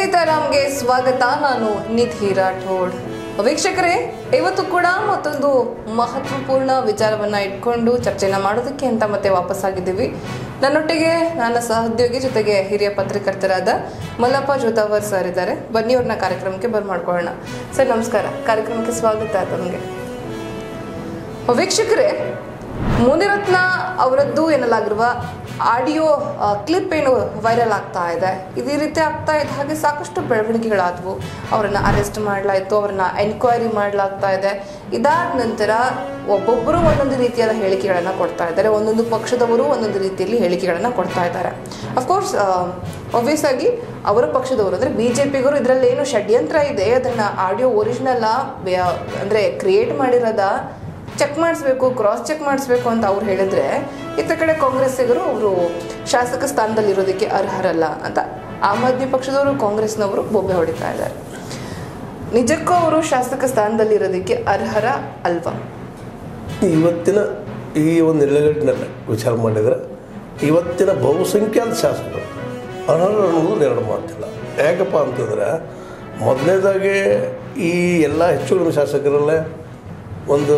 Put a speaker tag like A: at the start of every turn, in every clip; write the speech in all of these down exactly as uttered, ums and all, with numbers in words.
A: ಸೀತಾರಾಮ್ಗೆ ಸ್ವಾಗತ. ನಾನು ನಿಧಿ ರಾಠೋಡ್. ವೀಕ್ಷಕರೇ, ಇವತ್ತು ಕೂಡ ಮತ್ತೊಂದು ಮಹತ್ವಪೂರ್ಣ ವಿಚಾರವನ್ನ ಇಟ್ಕೊಂಡು ಚರ್ಚೆನ ಮಾಡೋದಕ್ಕೆ ಅಂತ ಮತ್ತೆ ವಾಪಸ್ಸಾಗಿದ್ದೀವಿ. ನನ್ನೊಟ್ಟಿಗೆ ನನ್ನ ಸಹೋದ್ಯೋಗಿ ಜೊತೆಗೆ ಹಿರಿಯ ಪತ್ರಕರ್ತರಾದ ಮಲ್ಲಪ್ಪ ಜೋತಾವರ್ ಸರ್ ಇದ್ದಾರೆ. ಬನ್ನಿ ಅವ್ರನ್ನ ಕಾರ್ಯಕ್ರಮಕ್ಕೆ ಬರ್ಮಾಡ್ಕೊಳ್ಳೋಣ. ಸರ್ ನಮಸ್ಕಾರ, ಕಾರ್ಯಕ್ರಮಕ್ಕೆ ಸ್ವಾಗತ ತಮಗೆ. ವೀಕ್ಷಕರೇ, ಮುನಿರತ್ನ ಅವರದ್ದು ಎನ್ನಲಾಗಿರುವ ಆಡಿಯೋ ಕ್ಲಿಪ್ ಏನು ವೈರಲ್ ಆಗ್ತಾ ಇದೆ. ಇದೇ ರೀತಿ ಆಗ್ತಾ ಇದ್ದ ಹಾಗೆ ಸಾಕಷ್ಟು ಬೆಳವಣಿಗೆಗಳಾದವು. ಅವರನ್ನು ಅರೆಸ್ಟ್ ಮಾಡಲಾಯಿತು, ಅವರನ್ನ ಎನ್ಕ್ವೈರಿ ಮಾಡಲಾಗ್ತಾ ಇದೆ. ಇದಾದ ನಂತರ ಒಬ್ಬೊಬ್ಬರು ಒಂದೊಂದು ರೀತಿಯಾದ ಹೇಳಿಕೆಗಳನ್ನು ಕೊಡ್ತಾ ಇದ್ದಾರೆ. ಒಂದೊಂದು ಪಕ್ಷದವರು ಒಂದೊಂದು ರೀತಿಯಲ್ಲಿ ಹೇಳಿಕೆಗಳನ್ನು ಕೊಡ್ತಾ ಇದ್ದಾರೆ. ಅಫ್ಕೋರ್ಸ್ ಒಬ್ವಿಯಸ್ ಆಗಿ ಅವರ ಪಕ್ಷದವರು ಅಂದರೆ ಬಿ ಜೆ ಪಿಗರು ಇದರಲ್ಲಿ ಏನು ಷಡ್ಯಂತ್ರ ಇದೆ, ಅದನ್ನು ಆಡಿಯೋ ಒರಿಜಿನಲ್ ಅಂದರೆ ಕ್ರಿಯೇಟ್ ಮಾಡಿರೋದ ಚೆಕ್ ಮಾಡಿಸ್ಬೇಕು, ಕ್ರಾಸ್ ಚೆಕ್ ಮಾಡಿಸ್ಬೇಕು ಅಂತ ಅವ್ರು ಹೇಳಿದ್ರೆ, ಇತ್ತ ಕಡೆ ಕಾಂಗ್ರೆಸ್ಸಿಗರು ಅವರು ಶಾಸಕ ಸ್ಥಾನದಲ್ಲಿರೋದಕ್ಕೆ ಅರ್ಹರಲ್ಲ ಅಂತ ಆಮ್ ಆದ್ಮಿ ಪಕ್ಷದವರು ಕಾಂಗ್ರೆಸ್ನವರು ಬೊಬ್ಬೆ ಹೊಡಿತಾ ಇದ್ದಾರೆ. ನಿಜಕ್ಕೂ ಅವರು ಶಾಸಕ ಸ್ಥಾನದಲ್ಲಿರೋದಕ್ಕೆ ಅರ್ಹರ ಅಲ್ವಾ?
B: ಇವತ್ತಿನ ಈ ಒಂದು ನೆಲೆಗಟ್ಟಿನಲ್ಲಿ ವಿಚಾರ ಮಾಡಿದರೆ ಇವತ್ತಿನ ಬಹುಸಂಖ್ಯಾತ ಶಾಸಕರು ಅರ್ಹರು ಅನ್ನೋದು ಎರಡು ಮಾತಿಲ್ಲ. ಯಾಕಪ್ಪ ಅಂತಂದರೆ, ಮೊದಲನೇದಾಗಿ ಈ ಎಲ್ಲ ಹೆಚ್ಚು ಕಡಿಮೆ ಶಾಸಕರಲ್ಲೇ ಒಂದು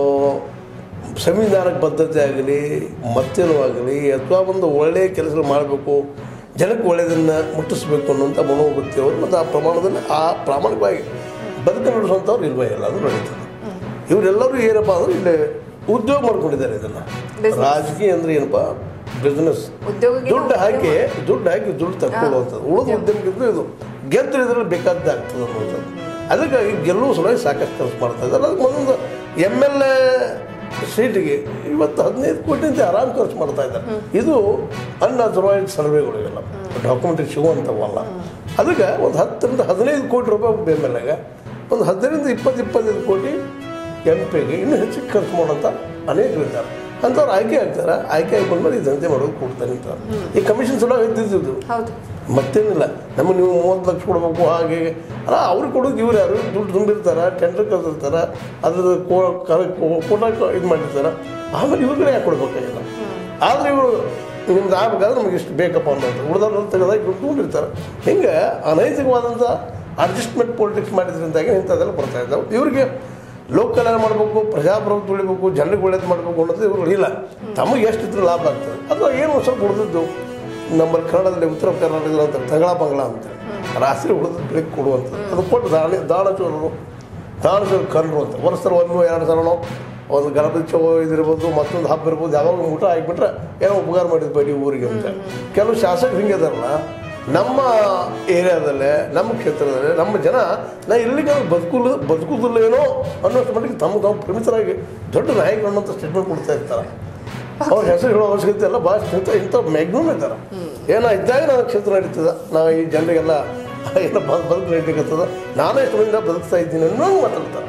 B: ಸಂವಿಧಾನಕ್ಕೆ ಬದ್ಧತೆ ಆಗಲಿ ಮತ್ತೇನೂ ಆಗಲಿ ಅಥವಾ ಒಂದು ಒಳ್ಳೆಯ ಕೆಲಸ ಮಾಡಬೇಕು, ಜನಕ್ಕೆ ಒಳ್ಳೆಯದನ್ನು ಮುಟ್ಟಿಸ್ಬೇಕು ಅನ್ನೋಂಥ ಮನೋವೃತ್ತಿಯವರು ಮತ್ತು ಆ ಪ್ರಮಾಣದಲ್ಲಿ ಆ ಪ್ರಾಮಾಣಿಕವಾಗಿ ಬದುಕು ನಡೆಸುವಂಥವ್ರು ಇಲ್ವೇ ಇಲ್ಲ, ಅದು ನಡೀತದೆ. ಇವರೆಲ್ಲರೂ ಏನಪ್ಪ ಅಂದ್ರೆ ಇಲ್ಲಿ ಉದ್ಯೋಗ ಮಾಡ್ಕೊಂಡಿದ್ದಾರೆ. ಇದನ್ನು ರಾಜಕೀಯ ಅಂದರೆ ಏನಪ್ಪ, ಬಿಸ್ನೆಸ್, ದುಡ್ಡು ಹಾಕಿ ದುಡ್ಡು ಹಾಕಿ ದುಡ್ಡು ತಕ್ಕೊಳ್ಳುವಂಥದ್ದು. ಉಳಿದ ಉದ್ಯಮಕ್ಕಿಂತ ಇದು ಗೆದ್ದು ಇದರಲ್ಲಿ ಬೇಕಾದ್ದೇ ಆಗ್ತದೆ ಅನ್ನುವಂಥದ್ದು. ಅದಕ್ಕಾಗಿ ಗೆಲ್ಲುವ ಸಲುವಾಗಿ ಸಾಕಷ್ಟು ಕೆಲಸ ಮಾಡ್ತಾ ಇದ್ದಾರೆ. ಅದಕ್ಕೆ ಒಂದೊಂದು ಎಮ್ ಎಲ್ ಎ ಸೀಟಿಗೆ ಇವತ್ತು ಹದಿನೈದು ಕೋಟಿಂದ ಆರಾಮ್ ಖರ್ಚು ಮಾಡ್ತಾ ಇದ್ದಾರೆ. ಇದು ಅನ್ಅಥರೈಸ್ಡ್ ಸರ್ವೆಗಳಿಗೆಲ್ಲ ಡಾಕ್ಯುಮೆಂಟ್ರಿ ಸಿಗುವಂಥವಲ್ಲ. ಅದಕ್ಕೆ ಒಂದು ಹತ್ತರಿಂದ ಹದಿನೈದು ಕೋಟಿ ರೂಪಾಯಿ ಎಮ್ ಎಲ್ ಎಗೆ, ಒಂದು ಹದಿನೈದರಿಂದ ಇಪ್ಪತ್ತು ಇಪ್ಪತ್ತೈದು ಕೋಟಿ ಎಂ ಪಿಗೆ ಇನ್ನೂ ಹೆಚ್ಚಿಗೆ ಖರ್ಚು ಮಾಡೋಂಥ ಅನೇಕರು ಇದ್ದಾರೆ. ಅಂಥವ್ರು ಆಯ್ಕೆ ಆಗ್ತಾರೆ. ಆಯ್ಕೆ ಆಗ್ಕೊಂಡ್ಮೇಲೆ ಈ ದಂಧೆ ಮಾಡೋದು ಕೊಡ್ತಾರೆ ಅಂತ ಈ ಕಮಿಷನ್ ಸುಲಭ ಇದ್ದಿದ್ದು ಮತ್ತೇನಿಲ್ಲ. ನಮಗೆ ನೀವು ಮೂವತ್ತು ಲಕ್ಷ ಕೊಡಬೇಕು ಹಾಗೆ ಅಲ್ಲ, ಅವ್ರಿಗೆ ಕೊಡೋದು ಇವ್ರು ಯಾರು ದುಡ್ಡು ತುಂಬಿರ್ತಾರೆ, ಟೆಂಡರ್ ಕರೆದಿರ್ತಾರೆ, ಅದ್ರದ್ದು ಕೋಟ ಇದು ಮಾಡಿರ್ತಾರೆ. ಆಮೇಲೆ ಇವ್ರಿಗೆ ಯಾಕೆ ಕೊಡ್ಬೇಕಾಗಿಲ್ಲ. ಆದರೆ ಇವರು ನಿಮ್ದು ಆಗ್ಬೇಕಾದ್ರೆ ನಮಗೆ ಇಷ್ಟು ಬೇಕಪ್ಪ ಅನ್ನೋದು ಉಳಿದವ್ರು ತೆಗೆದಾಗ ಇವ್ರು ತುಂಬಿರ್ತಾರೆ. ಹಿಂಗೆ ಅನೈತಿಕವಾದಂಥ ಅಡ್ಜಸ್ಟ್ಮೆಂಟ್ ಪೊಲಿಟಿಕ್ಸ್ ಮಾಡಿದ್ರಿಂದಾಗಿ ಇಂಥದ್ದೆಲ್ಲ ಬರ್ತಾ ಇದ್ದಾವೆ. ಇವ್ರಿಗೆ ಲೋಕ ಕಲ್ಯಾಣ ಮಾಡಬೇಕು, ಪ್ರಜಾಪ್ರಭುತ್ವ ಉಳಿಬೇಕು, ಜನರಿಗೆ ಒಳ್ಳೇದು ಮಾಡಬೇಕು ಅನ್ನೋದು ಇವರು ಇಲ್ಲ. ತಮಗೆ ಎಷ್ಟು ಇದ್ರೆ ಲಾಭ ಆಗ್ತದೆ. ಅಥವಾ ಏನು ಒಂದು ಸ್ವಲ್ಪ ಉಳಿದಿದ್ದು ನಮ್ಮಲ್ಲಿ ಕನ್ನಡದಲ್ಲಿ ಉತ್ತರ ಕರ್ನಾಟಕದಲ್ಲಿ ಅಂತ ತಂಗಳ ಬಂಗಳ ಅಂತ ರಾತ್ರಿ ಉಳಿದ ಬೆಳಗ್ಗೆ ಕೊಡುವಂಥದ್ದು. ಅದು ಕೊಟ್ಟು ದಾಣಿ ದಾನಚೋರರು ದಾನಚೋರು ಕನ್ನರು ಅಂತ ವರ್ಷ ಒಂದು ಎರಡು ಸಲನೋ ಒಂದು ಗಣಪತಿ ಇದಿರ್ಬೋದು, ಮತ್ತೊಂದು ಹಬ್ಬ ಇರ್ಬೋದು, ಯಾವಾಗ ಊಟ ಆಗಿಬಿಟ್ರೆ ಏನೋ ಉಪಕಾರ ಮಾಡಿದ್ದು ಬಡಿ ಊರಿಗೆ ಅಂತ. ಕೆಲವು ಶಾಸಕರು ಹಿಂಗೆ ಇದಾರಲ್ಲ, ನಮ್ಮ ಏರಿಯಾದಲ್ಲೇ ನಮ್ಮ ಕ್ಷೇತ್ರದಲ್ಲೇ ನಮ್ಮ ಜನ ನಾ ಇಲ್ಲಿಗೆ ಬದುಕುಲು ಬದುಕುದಿಲ್ಲೇನೋ ಅನ್ನೋಷ್ಟು ಮಟ್ಟಿಗೆ ತಮ್ಮ ತಾವು ಪ್ರಮಿತರಾಗಿ ದೊಡ್ಡ ನಾಯಕರು ಅನ್ನೋಂಥ ಸ್ಟೇಟ್ಮೆಂಟ್ ಕೊಡ್ತಾ ಇರ್ತಾರೆ. ಅವ್ರ ಹೆಸರು ಹೇಳೋ ಅವಶ್ಯಕತೆ ಎಲ್ಲ ಭಾಳ ಇಂಥ ಇಂಥ ಮ್ಯಾಗ್ನೂಮ್ ಇದ್ದಾರೆ. ಏನೋ ಇದ್ದಾಗ ನನ್ನ ಕ್ಷೇತ್ರ ನಡೀತದೆ, ನಾವು ಈ ಜನರಿಗೆಲ್ಲ ಏನೋ ಬದು ಬದುಕು ನಡೀಲಿಕ್ಕತ್ತದ, ನಾನೇ ಎಷ್ಟು ಮಂದಿನ ಬದುಕ್ತಾ ಇದ್ದೀನಿ ಅನ್ನೋ ಮಾತಾಡ್ತಾರೆ.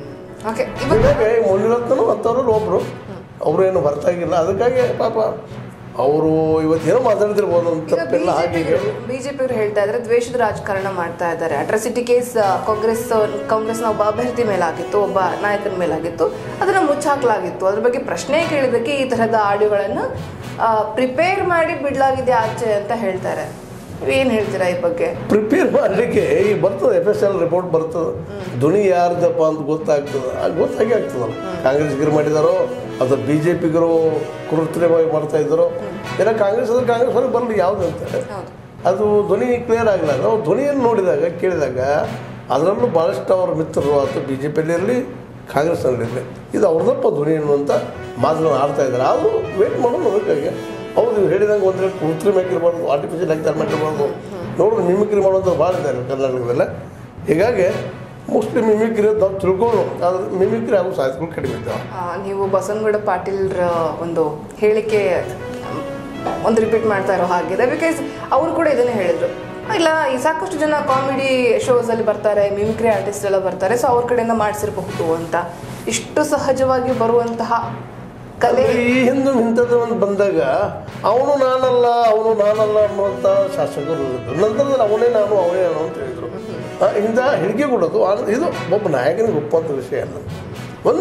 B: ಹೀಗಾಗಿ ಮುನಿರತ್ನೂ ಅಂಥವ್ರಲ್ಲಿ ಒಬ್ಬರು ಅವರು ಏನು ಹೊರತಾಗಿಲ್ಲ. ಅದಕ್ಕಾಗಿ ಪಾಪ ಅವರು ಇವತ್ತೇನೋ ಮಾತಾಡ್ತಿರ್ಬೋದು ಅಂತ ತಪ್ಪೆಲ್ಲ. ಹಾಗೆ
A: ಬಿಜೆಪಿ ಅವರು ಹೇಳ್ತಾ ಇದ್ದಾರೆ ದ್ವೇಷದ ರಾಜಕಾರಣ ಮಾಡ್ತಾ ಇದ್ದಾರೆ. ಅಟ್ರಾಸಿಟಿ ಕೇಸ್ ಕಾಂಗ್ರೆಸ್ ಕಾಂಗ್ರೆಸ್ನ ಒಬ್ಬ ಅಭ್ಯರ್ಥಿ ಮೇಲಾಗಿತ್ತು, ಒಬ್ಬ ನಾಯಕನ ಮೇಲಾಗಿತ್ತು, ಅದನ್ನು ಮುಚ್ಚಾಕಲಾಗಿತ್ತು. ಅದ್ರ ಬಗ್ಗೆ ಪ್ರಶ್ನೆ ಕೇಳಿದಕ್ಕೆ ಈ ತರಹದ ಆಡಿಯೋಗಳನ್ನು ಪ್ರಿಪೇರ್ ಮಾಡಿ ಬಿಡಲಾಗಿದೆ ಆಚೆ ಅಂತ ಹೇಳ್ತಾರೆ. ಏನು ಹೇಳ್ತೀರಾ ಈ ಬಗ್ಗೆ? ಪ್ರಿಪೇರ್
B: ಮಾಡಲಿಕ್ಕೆ ಈಗ ಬರ್ತದೆ, ಎಫ್ ಎಸ್ ಎಲ್ ರಿಪೋರ್ಟ್ ಬರ್ತದೆ, ಧ್ವನಿ ಯಾರ್ದಪ್ಪ ಅಂತ ಗೊತ್ತಾಗ್ತದೆ. ಅದು ಗೊತ್ತಾಗಿ ಆಗ್ತದಲ್ಲ. ಕಾಂಗ್ರೆಸ್ಗಿರು ಮಾಡಿದಾರೋ ಅಥವಾ ಬಿ ಜೆ ಪಿಗರು ಕೃತ್ರಿಮವಾಗಿ ಮಾಡ್ತಾ ಇದ್ದಾರೋ, ಏನೋ ಕಾಂಗ್ರೆಸ್ ಅಂದ್ರೆ ಕಾಂಗ್ರೆಸ್ ಅವ್ರಿಗೆ ಬರಲಿ ಯಾವುದು ಅಂತೇಳಿ ಅದು ಧ್ವನಿ ಕ್ಲಿಯರ್ ಆಗಲ್ಲ. ನಾವು ಧ್ವನಿಯನ್ನು ನೋಡಿದಾಗ ಕೇಳಿದಾಗ ಅದರಲ್ಲೂ ಭಾಳಷ್ಟು ಅವ್ರ ಮಿತ್ರರು ಅಥವಾ ಬಿ ಜೆ ಪಿಯಲ್ಲಿ ಇರಲಿ ಕಾಂಗ್ರೆಸ್ನಲ್ಲಿರಲಿ ಇದು ಅವ್ರದಪ್ಪ ಧ್ವನಿ ಅನ್ನುವಂಥ ಮಾತನ್ನು ಆಡ್ತಾ ಇದ್ದಾರೆ. ಆದರೂ ವೇಟ್ ಮಾಡೋದು ಅದಕ್ಕಾಗಿ. ಹೌದು, ನೀವು ಹೇಳಿದಂಗೆ ಒಂದು ಕೃತ್ರಿಮಕ್ಕೆ ಇರಬಾರ್ದು, ಆರ್ಟಿಫಿಷಿಯಲ್ ಆಗಿ ತರಬೇಕು ಇರಬಾರ್ದು. ನೋಡ್ರಿ ಮಿಮಿಕ್ರಿ ಮಾಡೋದು ಭಾಳ ಇದ್ದಾರೆ ಕರ್ನಾಟಕದಲ್ಲೇ. ಹೀಗಾಗಿ ಮೋಸ್ಟ್ಲಿ ಮಿಮಿಕ್ರಿ ನಾವು ತಿಳ್ಕೊಂಡು ಅದ್ರ ಮಿಮಿಕ್ರಿ ಆಗೋ ಸಾಧ್ಯತೆಗಳು ಕಡಿಮೆ ಇದ್ದಾವೆ.
A: ನೀವು ಬಸವನಗೌಡ ಪಾಟೀಲ್ರ ಒಂದು ಹೇಳಿಕೆ ಒಂದು ರಿಪೀಟ್ ಮಾಡ್ತಾ ಇರೋ ಹಾಗಿದೆ. ಬಿಕಾಸ್ ಅವರು ಕೂಡ ಇದನ್ನೇ ಹೇಳಿದರು, ಇಲ್ಲ ಈ ಸಾಕಷ್ಟು ಜನ ಕಾಮಿಡಿ ಶೋಸಲ್ಲಿ ಬರ್ತಾರೆ, ಮಿಮಿಕ್ರಿ ಆರ್ಟಿಸ್ಟ್ ಎಲ್ಲ ಬರ್ತಾರೆ, ಸೊ ಅವ್ರ ಕಡೆಯಿಂದ ಮಾಡಿಸಿರಬಹುದು ಅಂತ. ಇಷ್ಟು ಸಹಜವಾಗಿ ಬರುವಂತಹ ಕಲೆ
B: ಈ ಹಿಂದೆ ಇಂಥದ್ದು ಒಂದು ಬಂದಾಗ ಅವನು ನಾನಲ್ಲ ಅವನು ನಾನಲ್ಲ ಅನ್ನುವಂಥ ಶಾಸಕರು ಇದ್ರು. ನಂತರದಲ್ಲಿ ಅವನೇ ನಾನು ಅವನೇ ನಾನು ಅಂತ ಹೇಳಿದರು. ಇಂಥ ಹೇಳಿಕೆ ಕೊಡೋದು ಇದು ಒಬ್ಬ ನಾಯಕನಿಗೆ ಒಪ್ಪುವಂಥ ವಿಷಯ ಅಲ್ಲ. ಒಂದು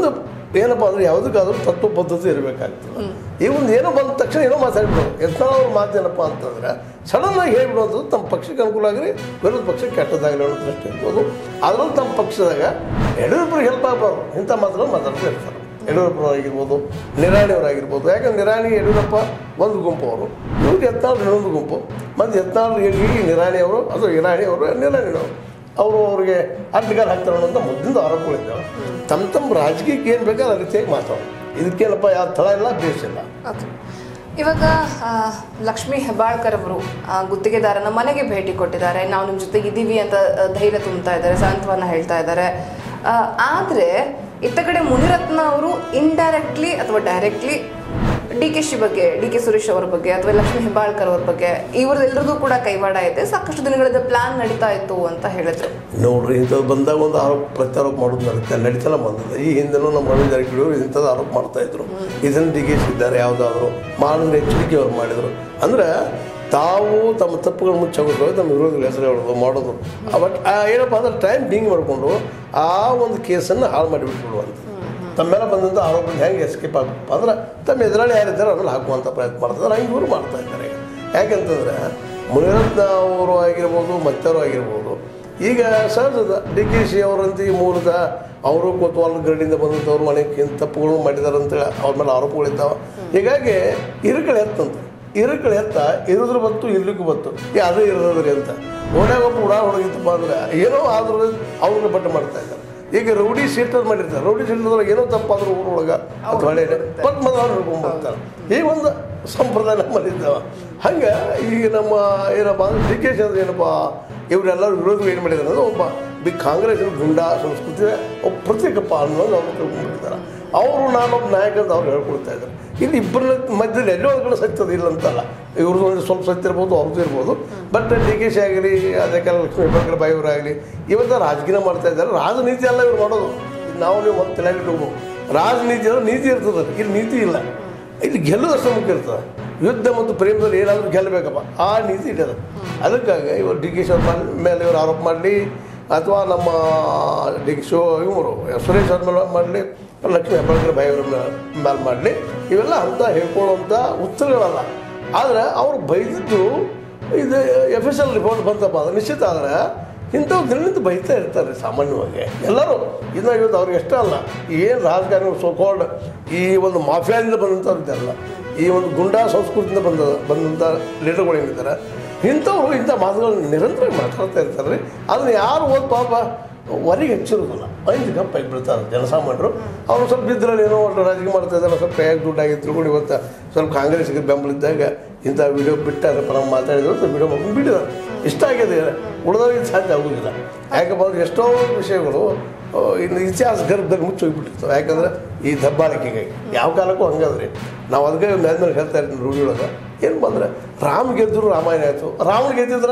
B: ಏನಪ್ಪ ಅಂದರೆ ಯಾವುದಕ್ಕಾದ್ರೂ ತತ್ವ ಪದ್ಧತಿ ಇರಬೇಕಾಗ್ತದೆ. ಈ ಒಂದು ಏನೋ ಬಂದ ತಕ್ಷಣ ಏನೋ ಮಾತಾಡ್ಬಿಡೋದು. ಯತ್ನಾಳ್ ಅವ್ರ ಮಾತೇನಪ್ಪ ಅಂತಂದ್ರೆ ಸಡನ್ನಾಗಿ ಹೇಳ್ಬಿಡೋದು ತಮ್ಮ ಪಕ್ಷಕ್ಕೆ ಅನುಕೂಲ ಆಗಲಿ, ವಿರೋಧ ಪಕ್ಷಕ್ಕೆ ಕೆಟ್ಟದಾಗಲಿ ಅನ್ನೋ ದೃಷ್ಟಿ ಇರ್ಬೋದು. ಅದರಲ್ಲೂ ತಮ್ಮ ಪಕ್ಷದಾಗ ಯಡಿಯೂರಪ್ಪರಿಗೆ ಹೆಲ್ಪ್ ಆಗಬಾರ್ದು ಇಂಥ ಮಾತುಗಳು ಮಾತಾಡ್ತಾ ಇರ್ತಾರೆ. ಯಡಿಯೂರಪ್ಪನವರಾಗಿರ್ಬೋದು, ನಿರಾಣಿಯವರಾಗಿರ್ಬೋದು. ಯಾಕಂದ್ರೆ ನಿರಾಣಿ ಯಡಿಯೂರಪ್ಪ ಒಂದು ಗುಂಪು ಅವರು, ಇವ್ರಿಗೆ ಯತ್ನಾಳ್ ಇನ್ನೊಂದು ಗುಂಪು. ಮತ್ತು ಯತ್ನಾಳ್ ಈ ನಿರಾಣಿಯವರು ಅದು ಇರಾಣಿಯವರು ನಿರಾಣಿಯವರು ಅವರು ಅವ್ರಿಗೆ ಅಡ್ಡಗಾಲ ಹಾಕ್ತಾರೆ ಅನ್ನೋಂಥ ಮೊದಲಿಂದ ಆರೋಪಗಳಿದ್ದಾವೆ. ತಮ್ಮ ತಮ್ಮ ರಾಜಕೀಯಕ್ಕೆ ಏನು ಬೇಕಾದ್ರೆ ಆ ರೀತಿಯಾಗಿ ಮಾತಾಡೋದು. ಇದಕ್ಕೇನಪ್ಪ ಯಾವ ಥಳ ಇಲ್ಲ, ಬೇಸ್ ಇಲ್ಲ.
A: ಇವಾಗ ಲಕ್ಷ್ಮೀ ಹೆಬ್ಬಾಳ್ಕರ್ ಅವರು ಗುತ್ತಿಗೆದಾರನ ಮನೆಗೆ ಭೇಟಿ ಕೊಟ್ಟಿದ್ದಾರೆ. ನಾವು ನಿಮ್ಮ ಜೊತೆಗೆ ಇದ್ದೀವಿ ಅಂತ ಧೈರ್ಯ ತುಂಬ್ತಾ ಇದ್ದಾರೆ, ಸಾಂತ್ವನ ಹೇಳ್ತಾ ಇದ್ದಾರೆ. ಆದರೆ ಇತ್ತ ಕಡೆ ಮುನಿರತ್ನ ಅವರು ಇಂಡೈರೆಕ್ಟ್ಲಿ ಅಥವಾ ಡೈರೆಕ್ಟ್ಲಿ ಡಿ ಕೆ ಶಿ ಬಗ್ಗೆ, ಡಿ ಕೆ ಸುರೇಶ್ ಅವರ ಬಗ್ಗೆ ಅಥವಾ ಲಕ್ಷ್ಮೀ ಹೆಬ್ಬಾಳ್ಕರ್ ಅವ್ರ ಬಗ್ಗೆ ಇವ್ರದ್ದೆಲ್ಲರಿಗೂ ಕೂಡ ಕೈವಾಡ ಇದೆ, ಸಾಕಷ್ಟು ದಿನಗಳಿಂದ ಪ್ಲಾನ್ ನಡೀತಾ ಇತ್ತು ಅಂತ ಹೇಳಿದ್ರು.
B: ನೋಡ್ರಿ, ಇಂಥದ್ದು ಬಂದಾಗ ಒಂದು ಆರೋಪ ಪ್ರತ್ಯಾರೋಪ ಮಾಡೋದು ನಡೀತಾ ನಡೀತಲ್ಲ ಬಂದಿದೆ. ಈ ಹಿಂದೆನೂ ನಮ್ಮ ರವಿ ಜಾರಕಿಹೊಳಿ ಇಂಥದ್ದು ಆರೋಪ ಮಾಡ್ತಾ ಇದ್ರು. ಇದನ್ನು ಡಿ ಕೆ ಶಿ ಇದ್ದಾರೆ ಯಾವುದಾದ್ರು ಮಾನವ ಎಚ್ಚರಿಕೆ ಅವ್ರು ಮಾಡಿದರು. ಅಂದ್ರೆ ತಾವು ತಮ್ಮ ತಪ್ಪುಗಳು ಮುಚ್ಚಾಗೋದು ತಮ್ಮ ವಿರೋಧಿಗಳ ಹೆಸರು ಹೇಳೋದು ಮಾಡೋದು. ಬಟ್ ಏನಪ್ಪ ಅಂದ್ರೆ ಟೈಮ್ ಬಿಂಗ್ ಮಾಡಿಕೊಂಡು ಆ ಒಂದು ಕೇಸನ್ನು ಹಾಳು ಮಾಡಿಬಿಟ್ಬಿಡುವಂಥ ತಮ್ಮೆಲ್ಲ ಬಂದಂಥ ಆರೋಪ ಹೆಂಗೆ ಎಸ್ಕೇಪ್ ಆಗಬೇಕು ಅಂದ್ರೆ ತಮ್ಮ ಎದುರಾಳಿ ಯಾರಿದ್ದಾರೆ ಅದನ್ನು ಹಾಕುವಂಥ ಪ್ರಯತ್ನ ಮಾಡ್ತಿದ್ದಾರೆ. ಹಂಗೆ ಇವರು ಮಾಡ್ತಾ ಇದ್ದಾರೆ. ಈಗ ಯಾಕೆಂತಂದರೆ ಮುನಿರತ್ನ ಅವರು ಆಗಿರ್ಬೋದು, ಮತ್ತವರು ಆಗಿರ್ಬೋದು, ಈಗ ಸಹಜದ ಡಿ ಕೆ ಶಿ ಅವರಂತ ಈ ಮೂಲದ ಅವರು ಕೊತ್ವಾಲ್ ಗರಡಿಯಿಂದ ಬಂದಂಥವ್ರು ಮನೆಗೆ ತಪ್ಪುಗಳು ಮಾಡಿದ್ದಾರೆ ಅಂತೇಳಿ ಅವ್ರ ಮೇಲೆ ಆರೋಪಗಳಿದ್ದಾವೆ. ಹೀಗಾಗಿ ಇರುಗಳು ಎತ್ತಂತ ಇರುಗಳು ಎತ್ತ ಇರಿದ್ರು ಬತ್ತು ಇರ್ಲಿಕ್ಕೂ ಬತ್ತು ಈ ಅದು ಇರೋದ್ರಿ ಅಂತ ಓಡ್ಯಾಗೊಬ್ಬ ಉಡಾ ಹೊಡಗಿತ್ತಪ್ಪ ಅಂದ್ರೆ ಏನೋ ಆದ್ರೂ ಅವ್ರನ್ನ ಬಟ್ಟೆ ಮಾಡ್ತಾ ಇದ್ದಾರೆ. ಈಗ ರೌಡಿ ಸೀಟರ್ ಮಾಡಿರ್ತಾರೆ. ರೌಡಿ ಸೀಟರ್ದಾಗ ಏನೋ ತಪ್ಪಾದ್ರೂ ಊರೊಳಗೆ ಅದು ಹೊಳೆ ಪಟ್ ಮೊದಲು ಹಿಡ್ಕೊಂಡ್ಬರ್ತಾರೆ. ಈ ಒಂದು ಸಂಪ್ರದಾಯ ನಮ್ಮಲ್ಲಿದ್ದಾವೆ. ಹಂಗೆ ಈಗ ನಮ್ಮ ಏನಪ್ಪ ಅಂದ್ರೆ ಡಿ ಕೆ ಶಿ ಅಂದ್ರೆ ಏನಪ್ಪ ಇವರೆಲ್ಲರೂ ವಿರೋಧಿಗಳು ಏನು ಮಾಡಿದ್ದಾರೆ ಅಂದರೆ ಒಬ್ಬ ಬಿಗ್ ಕಾಂಗ್ರೆಸ್ ಗುಂಡಾ ಸಂಸ್ಕೃತಿ ಒಬ್ಬ ಪ್ರತ್ಯೇಕಪ್ಪ ಅನ್ನೋದು ಅವ್ರು ತಿಳ್ಕೊಂಡ್ಬಿಟ್ಟಿದ್ದಾರೆ. ಅವರು ನಾನೊಬ್ಬ ನಾಯಕ ಅಂತ ಅವ್ರು ಹೇಳ್ಕೊಡ್ತಾ ಇದ್ದಾರೆ. ಇಲ್ಲಿ ಇಬ್ಬರ ಮಧ್ಯದಲ್ಲಿ ಎಲ್ಲೋ ಒಂದು ಕಡೆ ಸತ್ಯದ ಇಲ್ಲ ಅಂತಲ್ಲ, ಇವ್ರದ್ದು ಒಂದು ಸ್ವಲ್ಪ ಸತ್ಯ ಇರ್ಬೋದು, ಅವ್ರದ್ದು ಇರ್ಬೋದು. ಬಟ್ ಡಿ ಕೆ ಶಿ ಆಗಲಿ, ಅದಕ್ಕೆ ಲಕ್ಷ್ಮೀ ಹೆಬ್ಬಾಳ್ಕರ್ ಬಾಯಿಯವರಾಗಲಿ ಇವತ್ತು ರಾಜಕೀಯ ಮಾಡ್ತಾ ಇದ್ದಾರೆ. ರಾಜನೀತಿ ಎಲ್ಲ ಇವ್ರು ಮಾಡೋದು. ನಾವು ನೀವು ಒಂದು ತಲೆಗಿಟ್ಟು ರಾಜನೀತಿ ಅಂದ್ರೆ ನೀತಿ ಇರ್ತದೆ, ಇಲ್ಲಿ ನೀತಿ ಇಲ್ಲ. ಇಲ್ಲಿ ಗೆಲ್ಲೋದಷ್ಟು ಮುಖ್ಯ ಇರ್ತದೆ. ಯುದ್ಧ ಮತ್ತು ಪ್ರೇಮದಲ್ಲಿ ಏನಾದರೂ ಗೆಲ್ಲಬೇಕಪ್ಪ ಆ ನೀತಿ ಇಟ್ಟದ. ಅದಕ್ಕಾಗಿ ಇವರು ಡಿ ಕೆ ಶಿ ಅವ್ರ ಮೇಲೆ ಇವರು ಆರೋಪ ಮಾಡಲಿ ಅಥವಾ ನಮ್ಮ ಡಿ ಕೆ ಶೋ ಇವರು ಸುರೇಶ್ ಅವ್ರ ಮೇಲೆ ಮಾಡಲಿ, ಲಕ್ಷ್ಮೀ ಹೆಬ್ಬಾಳ್ಕರ್ ಬಾಯಿಯವ್ರ ಮೇಲೆ ಮಾಡಲಿ, ಇವೆಲ್ಲ ಅಂತ ಹೇಳ್ಕೊಳ್ಳುವಂಥ ಉತ್ತರಗಳಲ್ಲ. ಆದರೆ ಅವ್ರು ಬೈದಿದ್ದು ಇದು ಎಫ್ ಎಸ್ ಎಲ್ ರಿಪೋರ್ಟ್ ಬಂತಪ್ಪ ಅದು ನಿಶ್ಚಿತ. ಆದರೆ ಇಂಥವು ದಿನದಿಂದ ಬೈತಾ ಇರ್ತಾರೆ ಸಾಮಾನ್ಯವಾಗಿ ಎಲ್ಲರೂ. ಇನ್ನು ಇವತ್ತು ಅವ್ರಿಗೆ ಎಷ್ಟೇ ಅಲ್ಲ, ಏನು ರಾಜಕಾರಣ ಸೋಕೋಲ್ಡ್ ಈ ಒಂದು ಮಾಫಿಯಾದಿಂದ ಬಂದಂಥವ್ರು ಇದ್ದಾರಲ್ಲ, ಈ ಒಂದು ಗುಂಡಾ ಸಂಸ್ಕೃತಿಯಿಂದ ಬಂದ ಬಂದಂಥ ಲೀಡರ್ಗಳು ಏನಿದ್ದಾರೆ, ಇಂಥವ್ರು ಇಂಥ ಮಾತುಗಳನ್ನ ನಿರಂತರ ಮಾತಾಡ್ತಾ ಇರ್ತಾರೆ ರೀ. ಅದನ್ನು ಯಾರು ಓದ್ ಪಾಪ ಹೊರಗೆ ಹೆಚ್ಚಿರೋದಿಲ್ಲ, ಐದು ಗಪ್ಪ ಆಗಿಬಿಡ್ತಾರೆ ಜನಸಾಮಾನ್ಯರು. ಅವರು ಸ್ವಲ್ಪ ಬಿದ್ರಲ್ಲಿ ಏನೋ ಒಟ್ಟು ರಾಜಕೀಯ ಮಾಡ್ತಾ ಇದ್ದಾರೆ, ಸ್ವಲ್ಪ ಕೈಯಾಗಿ ದುಡ್ಡಾಗಿ ತಿಳ್ಕೊಂಡು ಇವತ್ತು ಸ್ವಲ್ಪ ಕಾಂಗ್ರೆಸ್ಗೆ ಬೆಂಬಲ ಇದ್ದಾಗ ಇಂಥ ವಿಡಿಯೋ ಬಿಟ್ಟಾರಪ್ಪ ನಾವು ಮಾತಾಡಿದ್ರು ಅಂತ ವಿಡಿಯೋ ಮಾಡ್ಕೊಂಡು ಬಿಟ್ಟಿದ್ದಾರೆ. ಇಷ್ಟ ಆಗಿದೆ, ಉಳಿದವ್ರಿಗೆ ಸಾಧ್ಯ ಆಗೋದಿಲ್ಲ. ಯಾಕಪ್ಪ ಅಂದ್ರೆ ಎಷ್ಟೋ ವಿಷಯಗಳು ಇನ್ನು ಇತಿಹಾಸ ಗರ್ಭದಲ್ಲಿ ಮುಚ್ಚಿ ಹೋಗಿಬಿಟ್ಟಿರ್ತವೆ. ಯಾಕಂದ್ರೆ ಈ ದಬ್ಬಾಳಿಕೆಗಾಗಿ ಯಾವ ಕಾಲಕ್ಕೂ ಹಂಗಾದ್ರಿ. ನಾವು ಅದಕ್ಕೆ ಮೇಲೆ ಹೇಳ್ತಾ ಇರ್ತೀನಿ ರೂಢಿಯೊಳಗೆ ಏನು ಬಂದರೆ ರಾಮ್ ಗೆದ್ದರು ರಾಮಾಯಣ ಆಯಿತು, ರಾವಣ ಗೆದ್ದಿದ್ರೆ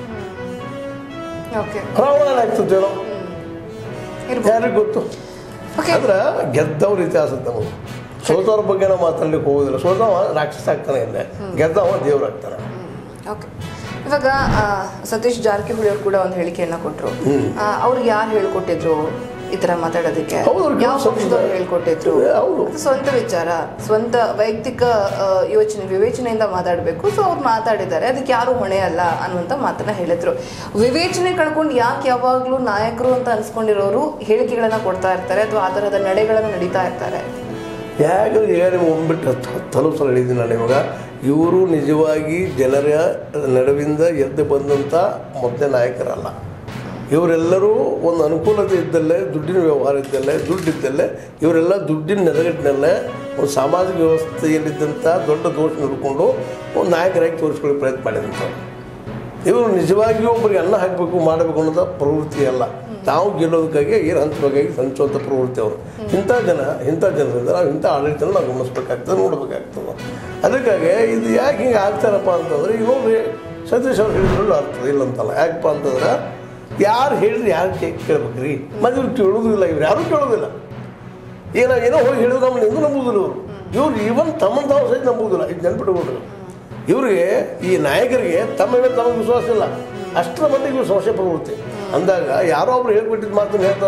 B: ರಾವಣ ಆಗ್ತದೇನೋ ಯಾರಿಗೆ ಗೊತ್ತು. ಅಂದ್ರೆ ಗೆದ್ದವ್ರ ಇತಿಹಾಸ ನಮಗೆ. ಸೋತವ್ರ ಬಗ್ಗೆ ನಾವು ಮಾತಾಡ್ಲಿಕ್ಕೆ ಹೋಗೋದಿಲ್ಲ. ಸೋತವ ರಾಕ್ಷಸ ಆಗ್ತಾನೆ ಇಲ್ಲ, ಗೆದ್ದವ ದೇವ್ರು ಆಗ್ತಾನೆ.
A: ಓಕೆ, ಇವಾಗ ಸತೀಶ್ ಜಾರಕಿಹೊಳಿ ಅವರು ಕೂಡ ಒಂದು ಹೇಳಿಕೆಯನ್ನ ಕೊಟ್ಟರು. ಅವ್ರಿಗೆ ಯಾರು ಹೇಳ್ಕೊಟ್ಟಿದ್ರು ಈ ತರ ಮಾತಾಡೋದಕ್ಕೆ? ಯಾವ ಪಕ್ಷದವ್ರು ಹೇಳ್ಕೊಟ್ಟಿದ್ರು? ಸ್ವಂತ ವಿಚಾರ, ಸ್ವಂತ ವೈಯಕ್ತಿಕ ಯೋಚನೆ ವಿವೇಚನೆಯಿಂದ ಮಾತಾಡಬೇಕು. ಸೊ ಅವ್ರು ಮಾತಾಡಿದ್ದಾರೆ, ಅದಕ್ಕೆ ಯಾರು ಹೊಣೆ ಅಲ್ಲ ಅನ್ನುವಂಥ ಮಾತನ್ನ ಹೇಳಿದ್ರು. ವಿವೇಚನೆ ಕಳ್ಕೊಂಡು ಯಾಕೆ ಯಾವಾಗಲೂ ನಾಯಕರು ಅಂತ ಅನ್ಸ್ಕೊಂಡಿರೋರು ಹೇಳಿಕೆಗಳನ್ನ ಕೊಡ್ತಾ ಇರ್ತಾರೆ ಅಥವಾ ಆ ಥರದ ನಡೆಗಳನ್ನ ನಡೀತಾ ಇರ್ತಾರೆ?
B: ಯಾಕಂದ್ರೆ ಈಗ ನೀವು ಒಂಬಿಟ್ಟು ಹತ್ತು ಹತ್ತು ಹಲವು ಸಲ ಹೇಳಿದ್ದೀನಿ ನಾನು ಇವಾಗ, ಇವರು ನಿಜವಾಗಿ ಜನರ ನಡುವಿಂದ ಎದ್ದು ಬಂದಂಥ ಮೊದಲೇ ನಾಯಕರಲ್ಲ. ಇವರೆಲ್ಲರೂ ಒಂದು ಅನುಕೂಲತೆ ಇದ್ದಲ್ಲೇ, ದುಡ್ಡಿನ ವ್ಯವಹಾರ ಇದ್ದಲ್ಲೇ, ದುಡ್ಡಿದ್ದಲ್ಲೇ ಇವರೆಲ್ಲ ದುಡ್ಡಿನ ನೆಲಗಟ್ಟಿನಲ್ಲೇ ಒಂದು ಸಾಮಾಜಿಕ ವ್ಯವಸ್ಥೆಯಲ್ಲಿದ್ದಂಥ ದೊಡ್ಡ ದೋಷ ನೋಡಿಕೊಂಡು ಒಂದು ನಾಯಕರಾಗಿ ತೋರಿಸ್ಕೊಳ್ಳಿ ಪ್ರಯತ್ನ ಮಾಡಿದಂಥವ್ರು. ಇವರು ನಿಜವಾಗಿಯೂ ಒಬ್ಬರಿಗೆ ಅನ್ನ ಹಾಕಬೇಕು ಮಾಡಬೇಕು ಅನ್ನೋದು ಪ್ರವೃತ್ತಿ ಅಲ್ಲ. ತಾವು ಗೆಲ್ಲೋದಕ್ಕಾಗಿ ಏನು ಹಂಚಬೇಕಾಗಿ ಹಂಚುವಂಥ ಪ್ರವೃತ್ತಿ ಅವರು. ಇಂಥ ಜನ ಇಂಥ ಜನರಿಂದ ನಾವು ಇಂಥ ಆಡಳಿತನ ನಾವು ಗಮನಿಸ್ಬೇಕಾಗ್ತದೆ, ನೋಡ್ಬೇಕಾಗ್ತದೆ. ಅದಕ್ಕಾಗಿ ಇದು ಯಾಕೆ ಹಿಂಗೆ ಆಗ್ತಾರಪ್ಪ ಅಂತಂದ್ರೆ, ಈಗ ನೋಡ್ರಿ ಸತೀಶ್ ಅವ್ರು ಹೇಳಿದ್ರು ಆಗ್ತದೆ ಇಲ್ಲ ಅಂತಲ್ಲ. ಯಾಕಪ್ಪ ಅಂತಂದ್ರೆ ಯಾರು ಹೇಳಿದ್ರೆ ಯಾರು ಕೇಳ್ಬೇಕ್ರಿ? ಮತ್ತೆ ಇವ್ರು ಕೇಳೋದಿಲ್ಲ, ಇವ್ರು ಯಾರೂ ಕೇಳೋದಿಲ್ಲ. ಏನೋ ಏನೋ ಹೋಗಿ ಹೇಳಿದ್ರು ನಮ್ಮನ್ನು ಎಂದೂ ನಂಬುದಿಲ್ಲ ಇವರು. ಇವ್ರು ಈವನ್ ತಮ್ಮನ್ನು ತಾವು ಸಹಿತ ನಂಬುದಿಲ್ಲ. ಇದು ನೆನ್ಪಿಟ್ಕೊಂಡ್ರು. ಇವ್ರಿಗೆ ಈ ನಾಯಕರಿಗೆ ತಮ್ಮ ಮೇಲೆ ತಮಗೆ ವಿಶ್ವಾಸ ಇಲ್ಲ, ಅಷ್ಟರ ಮಟ್ಟಿಗೆ ಇವ್ರು ಸಮಸ್ಯೆ ಪ್ರವೃತ್ತಿ ಅಂದಾಗ ಯಾರೋ ಒಬ್ರು ಹೇಳ್ಬಿಟ್ಟಿದ್ದು ಮಾತನ್ನು ಹೇಳ್ತಾರೋ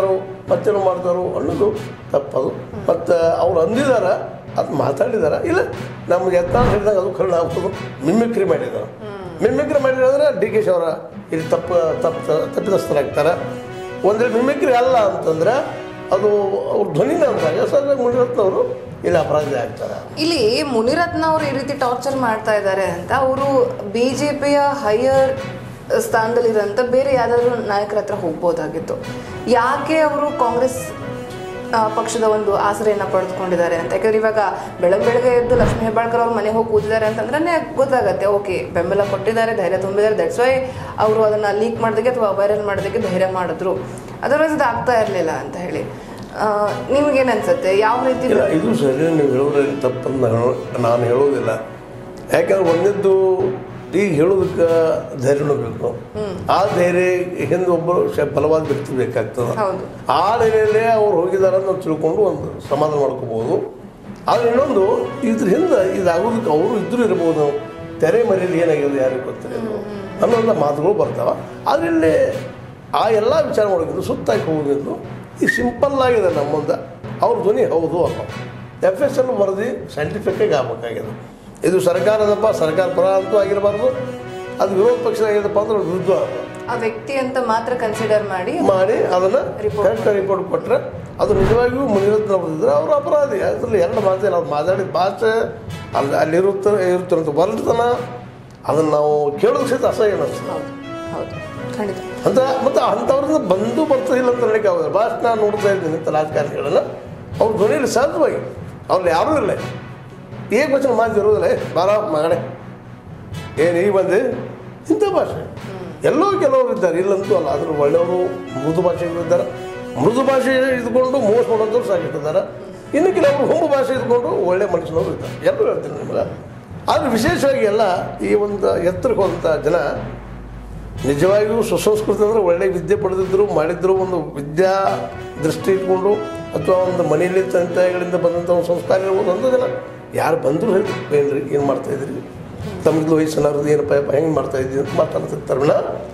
B: ಮತ್ತೇನೋ ಮಾಡ್ತಾರೋ ಅನ್ನೋದು ತಪ್ಪದು. ಮತ್ತು ಅವ್ರು ಅಂದಿದಾರ ಅದು ಮಾತಾಡಿದಾರ ಇಲ್ಲ ನಮ್ಗೆ ಎತ್ತ ಹೇಳಿದಾಗ ಅದು ಕರ್ಣ ಆಗ್ತದೆ. ಮಿಮಿಕ್ರಿ ಮಾಡಿದಾರೆ, ಮಿಮಿಕ್ರಿ ಮಾಡಿದ್ರೆ ಡಿ ಕೆ ಶಿ ಅವರ ಇಲ್ಲಿ ತಪ್ಪು ತಪ್ಪು ತಪ್ಪಿತಸ್ಥರಾಗ್ತಾರೆ. ಒಂದ್ರೆ ಮಿಮಿಕ್ರಿ ಅಲ್ಲ ಅಂತಂದ್ರೆ ಅದು ಅವ್ರ ಧ್ವನಿನ ಅಂದಾಗ ಸರ್ ಮುನಿರತ್ನವರು ಇಲ್ಲಿ ಅಪರಾಧಿ ಆಗ್ತಾರೆ.
A: ಇಲ್ಲಿ ಮುನಿರತ್ನ ಅವರು ಈ ರೀತಿ ಟಾರ್ಚರ್ ಮಾಡ್ತಾ ಇದ್ದಾರೆ ಅಂತ ಅವರು ಬಿ ಜೆ ಪಿಯ ಹೈಯರ್ ಸ್ಥಾನದಲ್ಲಿರೋಂಥ ಬೇರೆ ಯಾವ್ದಾದ್ರು ನಾಯಕರ ಹತ್ರ ಹೋಗ್ಬೋದಾಗಿತ್ತು. ಯಾಕೆ ಅವರು ಕಾಂಗ್ರೆಸ್ ಪಕ್ಷದ ಒಂದು ಆಸರೆಯನ್ನು ಪಡೆದುಕೊಂಡಿದ್ದಾರೆ ಅಂತ? ಯಾಕಂದ್ರೆ ಇವಾಗ ಬೆಳಗ್ಗೆ ಬೆಳಗ್ಗೆ ಎದ್ದು ಲಕ್ಷ್ಮೀ ಹೆಬ್ಬಾಳ್ಕರ್ ಅವ್ರ ಮನೆ ಹೋಗಿ ಕೂತಿದ್ದಾರೆ ಅಂತಂದ್ರೆ ಗೊತ್ತಾಗತ್ತೆ, ಓಕೆ ಬೆಂಬಲ ಕೊಟ್ಟಿದ್ದಾರೆ, ಧೈರ್ಯ ತುಂಬಿದ್ದಾರೆ, ದಟ್ಸ್ ವೈ ಅವರು ಅದನ್ನು ಲೀಕ್ ಮಾಡೋದಕ್ಕೆ ಅಥವಾ ವೈರಲ್ ಮಾಡೋದಕ್ಕೆ ಧೈರ್ಯ ಮಾಡಿದ್ರು. ಅದರ್ವೈಸ್ ಇದು ಆಗ್ತಾ ಇರಲಿಲ್ಲ ಅಂತ ಹೇಳಿ ನಿಮಗೇನು ಅನ್ಸುತ್ತೆ? ಯಾವ ರೀತಿ
B: ಇದು ಸರಿ ನೀವು ಹೇಳೋದ್ರಲ್ಲಿ ತಪ್ಪಂತ ನಾನು ಹೇಳೋದಿಲ್ಲ. ಯಾಕಂದ್ರೆ ಒಂದದ್ದು ಈಗ ಹೇಳೋದಕ್ಕೆ ಧೈರ್ಯನೂ ಬೇಕು. ಆ ಧೈರ್ಯ ಹಿಂದೆ ಒಬ್ಬರು ಬಲವಾದ ವ್ಯಕ್ತಿ ಬೇಕಾಗ್ತದೆ. ಆ ಧೈರ್ಯಲ್ಲೇ ಅವ್ರು ಹೋಗಿದ್ದಾರೆ ಅಂತ ತಿಳ್ಕೊಂಡು ಒಂದು ಸಮಾಧಾನ ಮಾಡ್ಕೋಬೋದು. ಆದರೆ ಇನ್ನೊಂದು ಇದ್ರ ಹಿಂದೆ ಇದಾಗೋದಕ್ಕೆ ಅವರು ಇದ್ರೂ ಇರ್ಬೋದು, ತೆರೆ ಮರೆಯಲ್ಲಿ ಏನಾಗಿದೆ ಯಾರಿಗೆ ಗೊತ್ತಿಲ್ಲ ಅನ್ನೋಂಥ ಮಾತುಗಳು ಬರ್ತಾವೆ. ಆದರೆ ಇಲ್ಲಿ ಆ ಎಲ್ಲ ವಿಚಾರ ಮಾಡೋದು ಸುತ್ತಾಗಿ ಹೋಗೋದು ಈಗ ಸಿಂಪಲ್ ಆಗಿದೆ ನಮ್ಮ ಮುಂದೆ. ಅವ್ರ ಧ್ವನಿ ಹೌದು ಅಲ್ಲ, ಎಫ್ ಎಸ್ ಎಲ್ ವರದಿ ಸೈಂಟಿಫಿಕ್ಕಾಗಿ ಆಗಬೇಕಾಗಿದೆ. ಇದು ಸರ್ಕಾರದಪ್ಪ, ಸರ್ಕಾರ ಪರ ಅಂತೂ ಆಗಿರಬಾರ್ದು, ಅದು ವಿರೋಧ ಪಕ್ಷ ಆಗಿದಪ್ಪ ಅಂದ್ರೆ ವಿರುದ್ಧ
A: ಆ ವ್ಯಕ್ತಿ ಅಂತ ಮಾತ್ರ ಕನ್ಸಿಡರ್ ಮಾಡಿ
B: ಮಾಡಿ ಅದನ್ನು ಕರೆಕ್ಟ್ ರಿಪೋರ್ಟ್ ಕೊಟ್ಟರೆ ಅದು ನಿಜವಾಗಿಯೂ ಮುನಿರತ್ನ ಬರೆದಿದ್ರೆ ಅವರು ಅಪರಾಧಿ. ಅದರಲ್ಲಿ ಎರಡು ಮಾತಿಲ್ಲ, ಅವ್ರು ಮಾತಾಡಿದ ಭಾಷೆ ಅಲ್ಲಿ ಅಲ್ಲಿರುತ್ತೆ ಇರುತ್ತಿರೋಂಥ ವರ್ಲ್ಡ್ತನ ಅದನ್ನು ನಾವು ಕೇಳೋದು ಸಹಿತ ಅಸಹ್ಯ ಅನ್ನಿಸ್ತದೆ ಅಂತ. ಮತ್ತು ಅಂಥವ್ರಿಂದ ಬಂದು ಬರ್ತಿಲ್ಲ ಅಂತ ಹೇಳಿಕೆ ಆಗೋದಿಲ್ಲ. ಭಾಷಣ ನೋಡ್ತಾ ಇದ್ದೀನಿ ಅಂತ ರಾಜಕಾರಣಿಗಳನ್ನ ಅವ್ರ ಧ್ವನಿಯಲ್ಲಿ ಸಹಜವಾಗಿ ಅವ್ರಲ್ಲಿ ಯಾರೂ ಇಲ್ಲ, ಏಕ ವಚನ ಮಾತು ಇರೋದಿಲ್ಲ, ಬಾರ ಮಗಣೆ ಏನು ಈಗ ಬಂದು ಇಂಥ ಭಾಷೆ. ಎಲ್ಲೋ ಕೆಲವರು ಇದ್ದಾರೆ, ಇಲ್ಲಂತೂ ಅಲ್ಲ. ಅದ್ರ ಒಳ್ಳೆಯವರು ಮೃದು ಭಾಷೆಗಳಿದ್ದಾರೆ, ಮೃದು ಭಾಷೆ ಇದ್ಕೊಂಡು ಮೋಸ ಮಾಡೋಂಥವ್ರು ಸಾಕಿಟ್ಟಿದ್ದಾರೆ. ಇನ್ನು ಕೆಲವರು ಹೊಂಬು ಭಾಷೆ ಇದ್ಕೊಂಡು ಒಳ್ಳೆ ಮನುಷ್ಯನವರು ಇದ್ದಾರೆ, ಎಲ್ಲರೂ ಹೇಳ್ತೀನಿ ನಿಮಗೆ. ಆದರೆ ವಿಶೇಷವಾಗಿ ಎಲ್ಲ ಈ ಒಂದು ಎತ್ತರಕ್ಕೆ ಹೋದಂಥ ಜನ ನಿಜವಾಗಿಯೂ ಸುಸಂಸ್ಕೃತಿ ಅಂದರೆ ಒಳ್ಳೆಯ ವಿದ್ಯೆ ಪಡೆದಿದ್ದರು, ಮಾಡಿದ್ರು, ಒಂದು ವಿದ್ಯಾ ದೃಷ್ಟಿ ಇಟ್ಕೊಂಡು ಅಥವಾ ಒಂದು ಮನೆಯಲ್ಲಿ ತಂದೆ ತಾಯಿಗಳಿಂದ ಬಂದಂಥ ಒಂದು ಸಂಸ್ಕಾರ ಇರ್ಬೋದು. ಅಂಥ ಜನ ಯಾರು ಬಂದರೂ ಹೇಳಿ ಏನ್ರಿ ಏನು ಮಾಡ್ತಾಯಿದ್ರಿ, ತಮ್ಮದು ವಯಸ್ಸನ್ನವ್ರದ್ದು ಏನಪ್ಪ ಹೆಂಗೆ ಮಾಡ್ತಾಯಿದ್ವಿ ಅಂತ ಮಾತಾಡ್ತಿರ್ತಾರಲ್ಲ.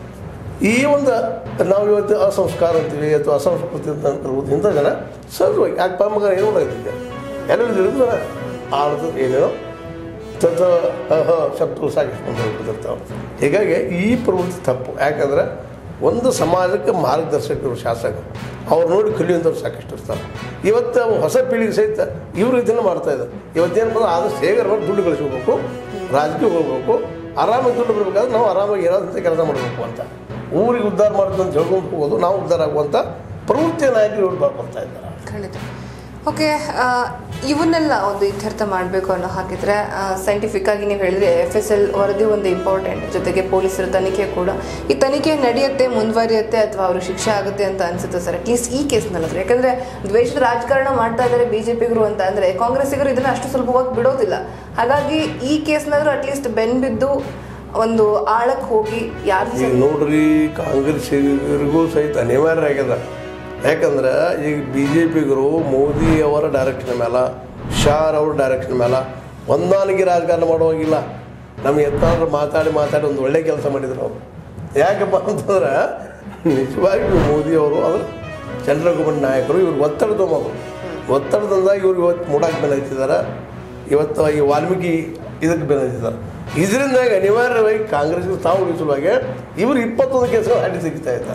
B: ಈ ಒಂದು ನಾವು ಇವತ್ತು ಅಸಂಸ್ಕಾರ ಅಂತೀವಿ ಅಥವಾ ಅಸಂಸ್ಕೃತಿ ಅಂತ ಅನ್ಕೊಳ್ಬೋದು. ಇಂಥ ಜನ ಸಹಜವಾಗಿ ಯಾಕೆ ಮಗ ಏನು ಮಾಡಿದ್ದೆ ಎಲ್ಲರೂ ತಿಳಿದು ಆಳ್ದು ಏನೇನೋ ತದ ಅಹ ಶಬ್ದಗಳು ಸಾಗಿಸ್ಕೊಂಡು ಹೋಗ್ಬಿಟ್ಟಿರ್ತಾವೆ. ಹೀಗಾಗಿ ಈ ಪ್ರವೃತ್ತಿ ತಪ್ಪು. ಯಾಕಂದರೆ ಒಂದು ಸಮಾಜಕ್ಕೆ ಮಾರ್ಗದರ್ಶಕರು, ಶಾಸಕರು, ಅವ್ರು ನೋಡಿ ಕಲಿಯುವಂಥವ್ರು ಸಾಕಷ್ಟು ಇರ್ತಾರೆ. ಇವತ್ತು ಹೊಸ ಪೀಳಿಗೆ ಸಹಿತ ಇವರು ಇದನ್ನು ಮಾಡ್ತಾಯಿದ್ದಾರೆ. ಇವತ್ತೇನು ಬಂದ್ರೆ ಆದಷ್ಟು ಹೇಗೆ ಮಾಡಿ ದುಡ್ಡು ಗಳಿಸ್ಕೋಬೇಕು, ರಾಜಕೀಯ ಹೋಗ್ಬೇಕು, ಆರಾಮಾಗಿ ದುಡ್ಡು ಬರಬೇಕಾದ್ರೆ ನಾವು ಆರಾಮಾಗಿ ಏನಾದಂಥ ಕೆಲಸ ಮಾಡಬೇಕು ಅಂತ ಊರಿಗೆ ಉದ್ಧಾರ ಮಾಡೋದು ಅಂತ ಹೇಳ್ಕೊಂಡು ಹೋಗೋದು, ನಾವು ಉದ್ಧಾರ ಆಗುವಂಥ ಪ್ರವೃತ್ತಿಯ ನಾಯಕರು ಇವ್ರು ಬರ್ತಾ ಇದ್ದಾರೆ.
A: ಖಂಡಿತ. ಓಕೆ, ಇವನ್ನೆಲ್ಲ ಒಂದು ಇತ್ಯರ್ಥ ಮಾಡಬೇಕು ಅನ್ನೋ ಹಾಕಿದರೆ ಸೈಂಟಿಫಿಕ್ ಆಗಿ ನೀವು ಹೇಳಿದ್ರೆ ಎಫ್ ಎಸ್ ಎಲ್ ವರದಿ ಒಂದು ಇಂಪಾರ್ಟೆಂಟ್, ಜೊತೆಗೆ ಪೊಲೀಸರ ತನಿಖೆ ಕೂಡ. ಈ ತನಿಖೆ ನಡೆಯುತ್ತೆ, ಮುಂದುವರಿಯುತ್ತೆ ಅಥವಾ ಅವ್ರಿಗೆ ಶಿಕ್ಷೆ ಆಗುತ್ತೆ ಅಂತ ಅನ್ಸುತ್ತೆ ಸರ್, ಅಟ್ಲೀಸ್ಟ್ ಈ ಕೇಸ್ನಲ್ಲಾದ್ರೆ? ಯಾಕಂದರೆ ದ್ವೇಷದ ರಾಜಕಾರಣ ಮಾಡ್ತಾ ಇದ್ದಾರೆ ಬಿ ಜೆ ಪಿಗರು ಅಂತ ಅಂದರೆ ಕಾಂಗ್ರೆಸ್ಸಿಗರು ಇದನ್ನು ಅಷ್ಟು ಸುಲಭವಾಗಿ ಬಿಡೋದಿಲ್ಲ. ಹಾಗಾಗಿ ಈ ಕೇಸ್ನಾದ್ರೂ ಅಟ್ಲೀಸ್ಟ್ ಬೆನ್ ಬಿದ್ದು ಒಂದು ಆಳಕ್ಕೆ ಹೋಗಿ ಯಾರು
B: ನೋಡ್ರಿ, ಕಾಂಗ್ರೆಸ್ಸಿಗರಿಗೂ ಸಹಿತ ಅನಿವಾರ್ಯ ಆಗ್ಯದ. ಯಾಕಂದ್ರೆ ಈಗ ಬಿ ಜೆ ಪಿಗರು ಮೋದಿಯವರ ಡೈರೆಕ್ಷನ್ ಮೇಲೆ, ಶಾರ್ ಅವ್ರ ಡೈರೆಕ್ಷನ್ ಮೇಲೆ ಹೊಂದಾಣಿಕೆ ರಾಜಕಾರಣ ಮಾಡುವಾಗಿಲ್ಲ. ನಮ್ಗೆ ಎತ್ತಾದ್ರೂ ಮಾತಾಡಿ ಮಾತಾಡಿ ಒಂದು ಒಳ್ಳೆ ಕೆಲಸ ಮಾಡಿದ್ರು ಅವರು. ಯಾಕಪ್ಪ ಅಂತಂದ್ರೆ ನಿಜವಾಗಿಯೂ ಮೋದಿಯವರು ಅಂದ್ರೆ ಚಂದ್ರಗುಮನ್ ನಾಯಕರು ಇವ್ರಿಗೆ ಒತ್ತಡ ತೊಗೊಂಬರು. ಒತ್ತಡದಿಂದ ಇವ್ರಿಗೆ ಇವತ್ತು ಮೂಡಾಕ್ ಬೆನ್ನತ್ತಿದ್ದಾರೆ, ಇವತ್ತು ಈ ವಾಲ್ಮೀಕಿ ಇದಕ್ಕೆ ಬೆನ್ನತ್ತಿದ್ದಾರೆ. ಇದರಿಂದಾಗಿ ಅನಿವಾರ್ಯವಾಗಿ ಕಾಂಗ್ರೆಸ್ಗೆ ತಾವು ಉಳಿಸುವಾಗ ಇವರು ಇಪ್ಪತ್ತೊಂದು ಕೇಸ್ಗಳು ಅಡ್ಡಿ ತೆಗಿತಾ ಇದ್ದಾರೆ.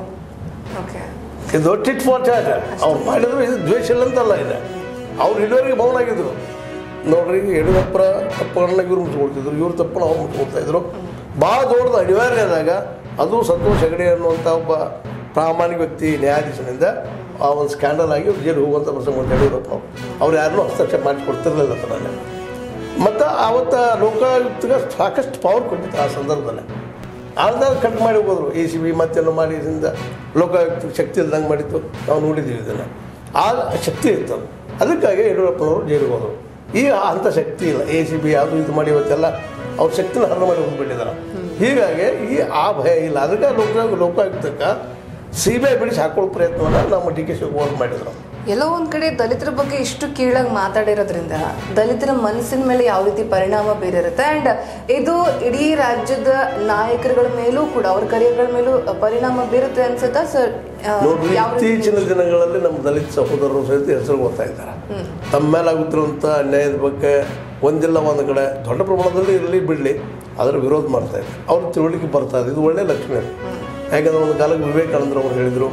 B: ಇದು ಟಿಟ್ ಫಾರ್ ಚಾಟ್ ಅವ್ರು ಮಾಡಿದ್ರು. ಇದು ದ್ವೇಷ ಇಲ್ಲ ಅಂತಲ್ಲ, ಇದೆ ಅವ್ರು ಇಲ್ಲಿವರೆಗೆ ಮೌನ ಆಗಿದ್ರು. ನೋಡ್ರಿ, ಯಡಿಯೂರಪ್ಪರ ತಪ್ಪುಗಳನ್ನ ಇವ್ರು ಮುಚ್ಕೊಳ್ತಿದ್ರು, ಇವ್ರ ತಪ್ಪನ್ನು ಅವ್ರು ಮುಚ್ಕೊಳ್ತಾ ಇದ್ರು. ಭಾಳ ದೊಡ್ಡದು ಅನಿವಾರ್ಯ ಆದಾಗ ಅದು ಸಂತೋಷ್ ಹೆಗಡೆ ಅನ್ನುವಂಥ ಒಬ್ಬ ಪ್ರಾಮಾಣಿಕ ವ್ಯಕ್ತಿ ನ್ಯಾಯಾಧೀಶನಿಂದ ಆ ಒಂದು ಸ್ಕ್ಯಾಂಡಲ್ ಆಗಿ ಜೈಲು ಹೋಗುವಂಥ ಪ್ರಸಂಗ ಒಂದು ಯಡಿಯೂರಪ್ಪ ಅವ್ರು ಯಾರನ್ನೂ ಹಸ್ತಕ್ಷೇಪ ಮಾಡಿಕೊಡ್ತಿರ್ಲಿಲ್ಲ ಅದರಲ್ಲಿ. ಮತ್ತು ಆವತ್ತು ಲೋಕಾಯುಕ್ತಗೆ ಸಾಕಷ್ಟು ಪವರ್ ಕೊಟ್ಟಿತ್ತು ಆ ಸಂದರ್ಭದಲ್ಲಿ. ಆಲ್ದಾಗ ಕಟ್ ಮಾಡಿ ಹೋಗೋದ್ರು, ಎ ಸಿ ಬಿ ಮತ್ತೆಲ್ಲ ಮಾಡಿ ಇದರಿಂದ ಲೋಕಾಯುಕ್ತ ಶಕ್ತಿ ಇಲ್ದಂಗೆ ಮಾಡಿತ್ತು. ನಾವು ನೋಡಿದ್ದೀವಿ ಇದನ್ನು. ಆ ಶಕ್ತಿ ಇತ್ತು, ಅದಕ್ಕಾಗಿ ಯಡಿಯೂರಪ್ಪನವರು ಜೈಲಿಗೆ ಹೋದರು. ಈಗ ಅಂಥ ಶಕ್ತಿ ಇಲ್ಲ. ಎ ಸಿ ಬಿ ಅದು ಇದು ಮಾಡಿ ಇವತ್ತೆಲ್ಲ ಅವ್ರ ಶಕ್ತಿನ ಹರಣ ಮಾಡಿ ಹೋಗ್ಬಿಟ್ಟಿದ್ದಾರೆ. ಹೀಗಾಗಿ ಈ ಆ ಭಯ ಇಲ್ಲ. ಅದಕ್ಕೆ ಲೋಕ ಲೋಕಾಯುಕ್ತಕ್ಕೆ ಸಿ ಬಿ ಐ ಬಿಡಿಸಿ ಹಾಕೊಳ್ಳೋ ಪ್ರಯತ್ನವನ್ನು ನಮ್ಮ ಡಿ ಕೆ ಶಿವಕುಮಾರ್ ಮಾಡಿದ್ರು.
A: ಎಲ್ಲೋ ಒಂದು ಕಡೆ ದಲಿತರ ಬಗ್ಗೆ ಇಷ್ಟು ಕೀಳಾಗಿ ಮಾತಾಡಿರೋದ್ರಿಂದ ದಲಿತರ ಮನಸ್ಸಿನ ಮೇಲೆ ಯಾವ ರೀತಿ ಪರಿಣಾಮ ಬೀರಿರುತ್ತೆ ಆ್ಯಂಡ್ ಇದು ಇಡೀ ರಾಜ್ಯದ ನಾಯಕರುಗಳ ಮೇಲೂ ಕೂಡ ಅವ್ರ ಕರಿಯರ್ಗಳ ಮೇಲೂ ಪರಿಣಾಮ ಬೀರುತ್ತೆ ಅನ್ಸುತ್ತಾ ಸರ್?
B: ನೋಡ್ರಿ, ಇತ್ತೀಚಿನ ದಿನಗಳಲ್ಲಿ ನಮ್ಮ ದಲಿತ ಸಹೋದರರು ಸಹಿತ ಹೆಸರು ಓದ್ತಾ ಇದ್ದಾರೆ. ತಮ್ಮ ಮೇಲೆ ಆಗುತ್ತಿರುವಂಥ ಅನ್ಯಾಯದ ಬಗ್ಗೆ ಒಂದಿಲ್ಲ ಒಂದು ಕಡೆ ದೊಡ್ಡ ಪ್ರಮಾಣದಲ್ಲಿ ಇರಲಿ ಬಿಡಲಿ ಅದರ ವಿರೋಧ ಮಾಡ್ತಾ ಇದ್ದಾರೆ. ಅವ್ರ ತಿಳುವಳಿಕೆ ಬರ್ತಾ ಇದೆ. ಇದು ಒಳ್ಳೆಯ ಲಕ್ಷಣ. ಯಾಕಂದ್ರೆ ಒಂದು ಕಾಲಕ್ಕೆ ವಿವೇಕಾನಂದರು ಅವರು ಹೇಳಿದರು,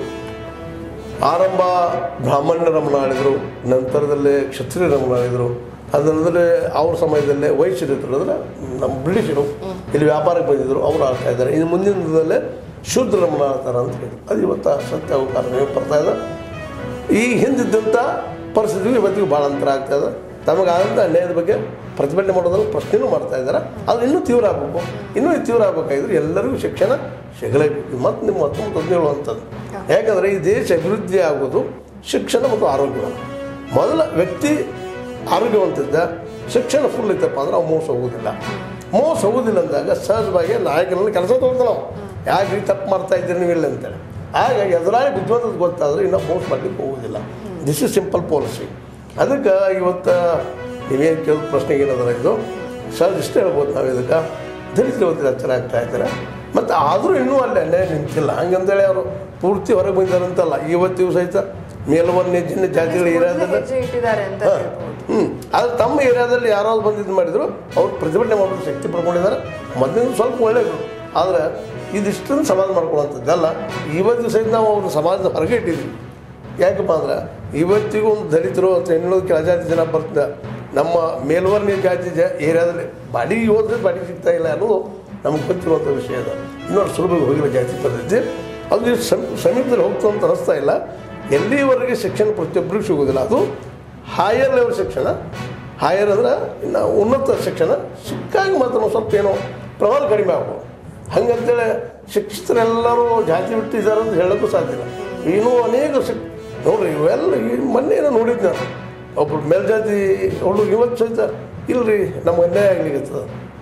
B: ಆರಂಭ ಬ್ರಾಹ್ಮಣ್ಯ ರಮಣ ಆಳಿದರು, ನಂತರದಲ್ಲಿ ಕ್ಷತ್ರಿಯ ರಮಣ ಆಳಿದರು, ಅದಲ್ಲದೆ ಅವ್ರ ಸಮಯದಲ್ಲೇ ವೈಶ್ಯರಿದ್ರು, ಅಂದರೆ ನಮ್ಮ ಬ್ರಿಟಿಷರು ಇಲ್ಲಿ ವ್ಯಾಪಾರಕ್ಕೆ ಬಂದಿದ್ದರು, ಅವರು ಆಡ್ತಾ ಇದ್ದಾರೆ. ಇನ್ನು ಮುಂದಿನ ದಿನದಲ್ಲೇ ಶೂದ್ರ ರಮಣ ಆಡ್ತಾರೆ ಅಂತ ಹೇಳಿ ಅದು ಇವತ್ತು ಸತ್ಯ ಕಾರಣ ಬರ್ತಾ ಇದೆ. ಈ ಹಿಂದಿದ್ದಂಥ ಪರಿಸ್ಥಿತಿಗೂ ಇವತ್ತಿಗೂ ಭಾಳ ಅಂತರ ಆಗ್ತಾ ಇದೆ. ತಮಗಾದಂಥ ಅನ್ಯಾಯದ ಬಗ್ಗೆ ಪ್ರತಿಭಟನೆ ಮಾಡೋದ್ರಲ್ಲಿ ಪ್ರಶ್ನೆನೂ ಮಾಡ್ತಾ ಇದ್ದಾರೆ. ಅದು ಇನ್ನೂ ತೀವ್ರ ಆಗಬೇಕು. ಇನ್ನೂ ತೀವ್ರ ಆಗಬೇಕಾಗಿದ್ರೆ ಎಲ್ಲರಿಗೂ ಶಿಕ್ಷಣ ಸಿಗಲೇಬೇಕು. ಮತ್ತು ನಿಮ್ಮ ಹತ್ತೊಂಬತ್ತು ಹದಿನೇಳು ಹೇಳುವಂಥದ್ದು. ಯಾಕಂದರೆ ಈ ದೇಶ ಅಭಿವೃದ್ಧಿ ಆಗೋದು ಶಿಕ್ಷಣ ಮತ್ತು ಆರೋಗ್ಯವನ್ನು. ಮೊದಲ ವ್ಯಕ್ತಿ ಆರೋಗ್ಯವಂತಿದ್ದ ಶಿಕ್ಷಣ ಫುಲ್ ಇತ್ತಪ್ಪ ಅಂದ್ರೆ ಅವು ಮೋಸ ಹೋಗೋದಿಲ್ಲ. ಮೋಸ ಹೋಗೋದಿಲ್ಲ ಅಂದಾಗ ಸಹಜವಾಗಿ ನಾಯಕರಲ್ಲಿ ಕೆಲಸ ತೊಗೊಳ್ತಾ ನಾವು ಯಾಕೆ ಈ ತಪ್ಪು ಮಾಡ್ತಾ ಇದ್ದೀರಿ ನೀವು ಇಲ್ಲ ಅಂತೇಳಿ. ಹಾಗಾಗಿ ಎದುರಾಳಿ ಬುದ್ಧಿವಂತದ ಗೊತ್ತಾದರೆ ಇನ್ನೂ ಮೋಸ ಮಾಡಲಿಕ್ಕೆ ಹೋಗೋದಿಲ್ಲ. This is simple policy. ಅದಕ್ಕೆ ಇವತ್ತು ನೀವೇನು ಕೇಳಿದ ಪ್ರಶ್ನೆಗೆ ಏನದರ ಇದು ಸರ್ ಇಷ್ಟ ಹೇಳ್ಬೋದು. ನಾವು ಇದಕ್ಕೆ ದಲಿತರು ಇವತ್ತಿನ ಎಚ್ಚರ ಆಗ್ತಾ ಇದ್ದಾರೆ. ಮತ್ತು ಆದರೂ ಇನ್ನೂ ಅಲ್ಲಿ ಅನ್ಯಾಯ ನಿಂತಿಲ್ಲ. ಹಂಗಂತೇಳಿ ಅವರು ಪೂರ್ತಿ ಹೊರಗೆ ಬಂದಿದ್ದಾರಂತಲ್ಲ. ಇವತ್ತಿಗೂ ಸಹಿತ ಮೇಲ್ವರ್ಣ ಜಿನ್ನ ಜಾತಿಗಳ ಏರಿಯಾದಲ್ಲಿ ಹ್ಞೂ ಆದರೆ ತಮ್ಮ ಏರಿಯಾದಲ್ಲಿ ಯಾರಾದ್ರು ಬಂದಿದ್ದು ಮಾಡಿದ್ರು ಅವ್ರು ಪ್ರತಿಭಟನೆ ಮಾಡೋದು ಶಕ್ತಿ ಪಡ್ಕೊಂಡಿದ್ದಾರೆ. ಮೊದಲಿಂದ ಸ್ವಲ್ಪ ಒಳ್ಳೆಯದು. ಆದರೆ ಇದಿಷ್ಟನ್ನು ಸಮಾಧಾನ ಮಾಡ್ಕೊಳ್ಳೋಂಥದ್ದಲ್ಲ. ಇವತ್ತು ಸಹಿತ ನಾವು ಅವ್ರ ಸಮಾಜದ ಹೊರಗೆ ಇಟ್ಟಿದ್ವಿ. ಯಾಕಪ್ಪ ಅಂದ್ರೆ ಇವತ್ತಿಗೂ ಒಂದು ದಲಿತರು ಅಥವಾ ಇನ್ನೊಂದು ಕೆಳಜಾತಿ ಜನ ಬರ್ತಿದ್ದ ನಮ್ಮ ಮೇಲ್ವರ್ಣ ಜಾತಿ ಜ ಏರಿಯಾದಲ್ಲಿ ಬಾಡಿಗೆ ಹೋದ್ರೆ ಬಾಡಿಗೆ ಸಿಗ್ತಾ ಇಲ್ಲ ಅನ್ನೋದು ನಮಗೆ ಗೊತ್ತಿರುವಂಥ ವಿಷಯ ಅದು. ಇನ್ನೊಂದು ಸುಲಭವಾಗಿ ಹೋಗಿರೋ ಜಾತಿ ಪದ್ಧತಿ ಅದು ಸಮೀಪದಲ್ಲಿ ಹೋಗ್ತಂತ ಅನಿಸ್ತಾ ಇಲ್ಲ. ಎಲ್ಲಿವರೆಗೆ ಶಿಕ್ಷಣ ಪ್ರತಿಯೊಬ್ಬರಿಗೂ ಸಿಗೋದಿಲ್ಲ. ಅದು ಹೈಯರ್ ಲೆವೆಲ್ ಶಿಕ್ಷಣ, ಹೈಯರ್ ಅಂದ್ರೆ ಇನ್ನು ಉನ್ನತ ಶಿಕ್ಷಣ ಸಿಕ್ಕಾಗಿ ಮಾತ್ರ ಸ್ವಲ್ಪ ಏನೋ ಪ್ರಮಾಣ ಕಡಿಮೆ ಆಗ್ಬೋದು. ಹಂಗಂತೇಳಿ ಶಿಕ್ಷಿತರೆಲ್ಲರೂ ಜಾತಿ ಬಿಟ್ಟು ಇದ್ದಾರೆ ಅಂತ ಹೇಳೋಕ್ಕೂ ಸಾಧ್ಯ ಇಲ್ಲ. ಇನ್ನೂ ಅನೇಕ ಶಿಕ್ ನೋಡಿರಿ ಇವೆಲ್ಲ ಈ ಮೊನ್ನೆ ಏನೋ ನೋಡಿದ್ದು ನಾನು ಒಬ್ಬರು ಮೇಲ್ಜಾತಿ ಹುಡುಗ ಇವತ್ತು ಸಹಿತ ಇಲ್ಲರಿ ನಮ್ಗೆ ಅನ್ಯಾಯ ಆಗ್ಲಿಕ್ಕೆ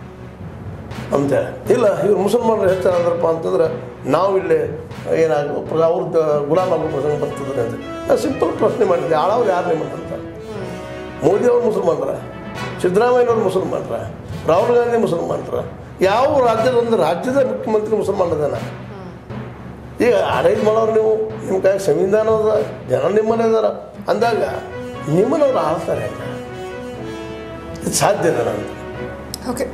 B: ಅಂತೇಳಿ ಇಲ್ಲ ಇವ್ರು ಮುಸಲ್ಮಾನರು ಹೆಚ್ಚಾದ್ರಪ್ಪ ಅಂತಂದ್ರೆ ನಾವು ಇಲ್ಲೇ ಏನಾಗ ಅವ್ರದ್ದು ಗುಲಾಮ್ ಆಗೋ ಪ್ರಸಂಗ ಬರ್ತದೆ ಅಂತ ನಾನು ಸಿಂಪಲ್ ಪ್ರಶ್ನೆ ಮಾಡಿದ್ದೆ. ಆಳವ್ರು ಯಾರು ನಿಮ್ಮಂತ ಮೋದಿಯವ್ರು ಮುಸಲ್ಮಾನರ, ಸಿದ್ದರಾಮಯ್ಯನವ್ರು ಮುಸಲ್ಮಾನರ, ರಾಹುಲ್ ಗಾಂಧಿ ಮುಸಲ್ಮಾನರ, ಯಾವ ರಾಜ್ಯದ ಒಂದು ರಾಜ್ಯದ ಮುಖ್ಯಮಂತ್ರಿ ಮುಸಲ್ಮಾನದಾನ? ಈಗ ಆಡಳಿತ ಮಾಡೋರು ನೀವು ನಿಮ್ಮ ಕೈ ಸಂವಿಧಾನ ಅದ, ಜನ ನಿಮ್ಮನೆ ಇದಾರ ಅಂದಾಗ ನಿಮ್ಮನವ್ರು ಆಳ್ತಾರೆ ಹೆಂಗೆ? ಇದು ಸಾಧ್ಯನಾ ಅಂತ.
A: ಓಕೆ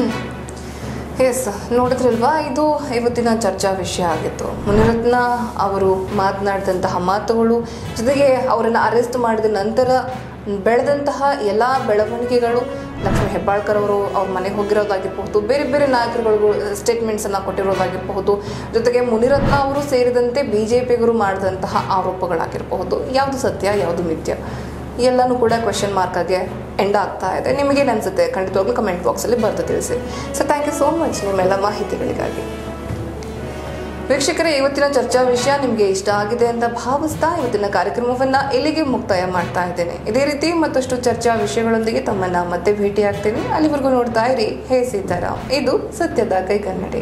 A: ಎಸ್, ನೋಡಿದ್ರಲ್ವಾ, ಇದು ಇವತ್ತಿನ ಚರ್ಚಾ ವಿಷಯ ಆಗಿತ್ತು. ಮುನಿರತ್ನ ಅವರು ಮಾತನಾಡಿದಂತಹ ಮಾತುಗಳು, ಜೊತೆಗೆ ಅವರನ್ನು ಅರೆಸ್ಟ್ ಮಾಡಿದ ನಂತರ ಬೆಳೆದಂತಹ ಎಲ್ಲ ಬೆಳವಣಿಗೆಗಳು, ಲಕ್ಷ್ಮೀ ಹೆಬ್ಬಾಳ್ಕರ್ ಅವರು ಅವ್ರ ಮನೆಗೆ ಹೋಗಿರೋದಾಗಿರ್ಬಹುದು, ಬೇರೆ ಬೇರೆ ನಾಯಕರುಗಳು ಸ್ಟೇಟ್ಮೆಂಟ್ಸನ್ನು ಕೊಟ್ಟಿರೋದಾಗಿರಬಹುದು, ಜೊತೆಗೆ ಮುನಿರತ್ನ ಅವರು ಸೇರಿದಂತೆ ಬಿ ಜೆ ಪಿಗರು ಮಾಡಿದಂತಹ ಆರೋಪಗಳಾಗಿರಬಹುದು, ಯಾವುದು ಸತ್ಯ ಯಾವುದು ಮಿಥ್ಯ ಎಲ್ಲನೂ ಕೂಡ ಕ್ವೆಶನ್ ಮಾರ್ಕಾಗೆ ಎಂಡ್ ಆಗ್ತಾ ಇದೆ. ನಿಮಗೇನು ಅನಿಸುತ್ತೆ ಖಂಡಿತವಾಗ್ಲೂ ಕಮೆಂಟ್ ಬಾಕ್ಸಲ್ಲಿ ಬರೆದು ತಿಳಿಸಿ. So thank you so much ನಿಮ್ಮೆಲ್ಲ ಮಾಹಿತಿಗಳಿಗಾಗಿ. ವೀಕ್ಷಕರೇ, ಇವತ್ತಿನ ಚರ್ಚಾ ವಿಷಯ ನಿಮಗೆ ಇಷ್ಟ ಆಗಿದೆ ಅಂತ ಭಾವಿಸ್ತಾ ಇವತ್ತಿನ ಕಾರ್ಯಕ್ರಮವನ್ನು ಇಲ್ಲಿಗೆ ಮುಕ್ತಾಯ ಮಾಡ್ತಾ ಇದ್ದೇನೆ. ಇದೇ ರೀತಿ ಮತ್ತಷ್ಟು ಚರ್ಚಾ ವಿಷಯಗಳೊಂದಿಗೆ ತಮ್ಮನ್ನು ಮತ್ತೆ ಭೇಟಿ ಆಗ್ತೀನಿ. ಅಲ್ಲಿವರೆಗೂ ನೋಡ್ತಾ ಇರಿ ಹೇ ಸೀತಾರಾಮ್. ಇದು ಸತ್ಯದ ಕೈಗನ್ನಡಿ.